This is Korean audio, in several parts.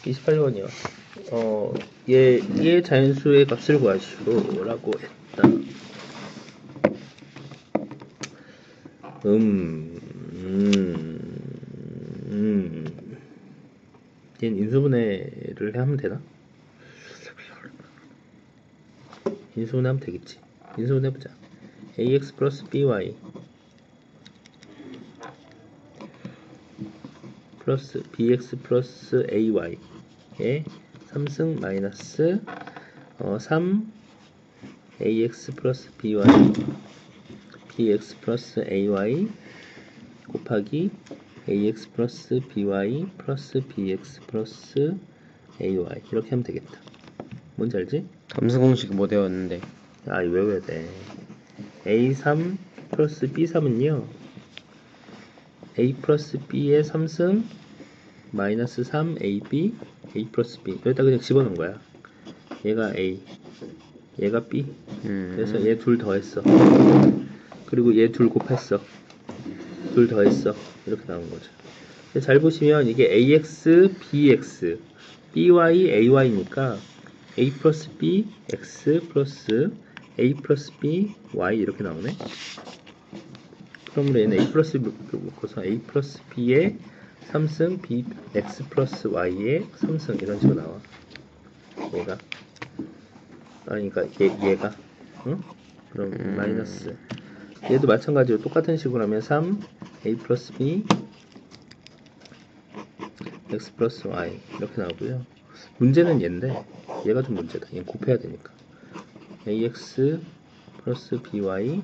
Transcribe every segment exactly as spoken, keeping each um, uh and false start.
이십팔 번이요. 어, 얘, 얘 자연수의 값을 구하시오라고 했다. 음, 음, 음. 얘는 인수분해를 하면 되나? 인수분해 하면 되겠지. 인수분해 해보자. ax 플러스 by 플러스 bx 플러스 ay의 삼승 마이너스 어, 삼 ax 플러스 by bx 플러스 ay 곱하기 ax 플러스 by 플러스 bx 플러스 ay 이렇게 하면 되겠다. 뭔지 알지? 함수 공식 못 외웠는데. 아, 이거 외워야 돼. 에이 삼 플러스 비 삼은요 a 플러스 b의 삼승 마이너스 삼 에이비 a 플러스 b 여기다 그냥 집어넣은 거야. 얘가 a 얘가 b 음. 그래서 얘 둘 더했어. 그리고 얘 둘 곱했어. 둘 더했어. 이렇게 나온 거죠. 잘 보시면 이게 ax, bx, by, ay니까 a 플러스 b, x 플러스 a 플러스 b, y 이렇게 나오네. 그러므로 얘는 a 플러스 b 묶어서 a 플러스 b의 삼승 b, x 플러스 y의 삼승 이런 식으로 나와. 얘가 아니 그러니까 얘, 얘가 응? 그럼 음. 마이너스 얘도 마찬가지로 똑같은 식으로 하면 삼 a 플러스 b x 플러스 y 이렇게 나오고요. 문제는 얘인데 얘가 좀 문제다. 얘 곱해야 되니까 ax 플러스 by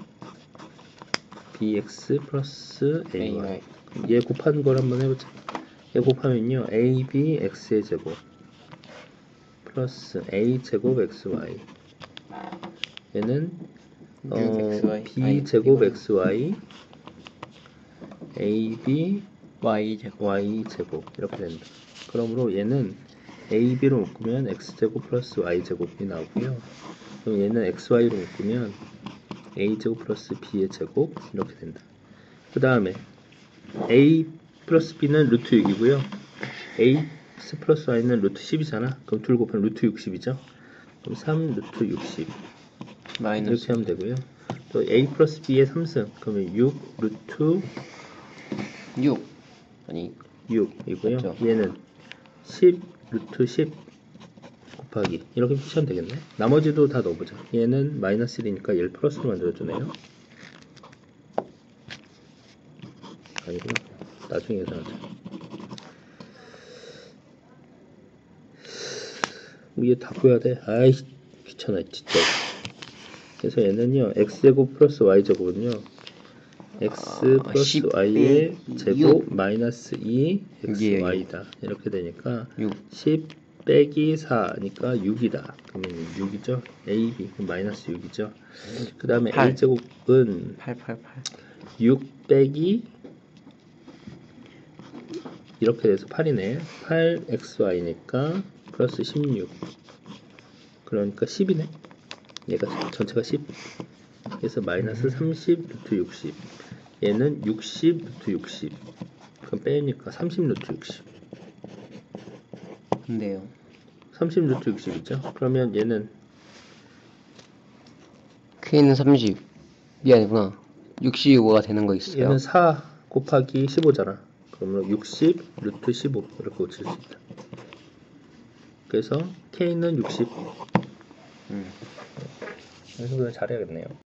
bx 플러스 ay 얘 곱하는 걸 한번 해보자. 얘 곱하면요 ab x의 제곱 플러스 a 제곱 xy 얘는 어, b 제곱 xy ab y 제곱 y 제곱 이렇게 된다. 그러므로 얘는 ab로 묶으면 x제곱 플러스 y제곱이 나오고요. 그럼 얘는 xy로 묶으면 a제곱 플러스 b의 제곱 이렇게 된다. 그 다음에 a 플러스 b는 루트 육이고요. ax 플러스 y는 루트 십이잖아. 그럼 둘 곱하면 루트 육십이죠. 그럼 삼 루트 육십 마이너스 이렇게 하면 되고요. 또 a 플러스 b의 삼승 그러면 육 루트 육 아니 육이고요. 맞죠? 얘는 십 루트 십 곱하기 이렇게 표시하면 되겠네. 나머지도 다 넣어보자. 얘는 마이너스 일이니까 얘를 플러스로 만들어주네요. 아니구나. 나중에 계산하자. 위에 다 구해야 돼. 아이 귀찮아 진짜. 그래서 얘는요 x제곱 플러스 y제곱은요 x 아, 플러스 십 y의 제곱 육. 마이너스 이 xy다. 이렇게 되니까 육. 십 빼기 사니까 육이다. 그러면 육이죠. ab 그럼 마이너스 육이죠. 그 다음에 a제곱은 팔, 팔, 팔. 육 빼기 이렇게 돼서 팔이네. 팔 xy니까 플러스 십육 그러니까 십이네. 얘가 전체가 십 그래서 마이너스 삼십 루트 육십 얘는 육십 루트 육십 그럼 빼니까 삼십 루트 육십 근데요 삼십 루트 육십이죠. 그러면 얘는 K는 삼십이 아니구나 육십오가 되는 거 있어요. 얘는 사 곱하기 십오잖아. 그러면 육십 루트 십오 이렇게 고칠 수 있다. 그래서 K는 육십 음. 연습을 잘해야겠네요.